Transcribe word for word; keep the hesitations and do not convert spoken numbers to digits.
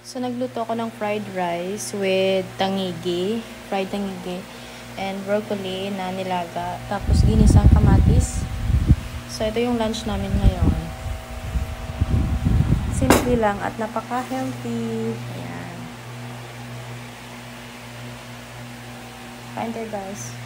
So, nagluto ako ng fried rice with tangigi, fried tangigi, and broccoli na nilaga, tapos ginisang kamatis. So, ito yung lunch namin ngayon. Simple lang at napaka-healthy. Ayan. Kain tayo, guys.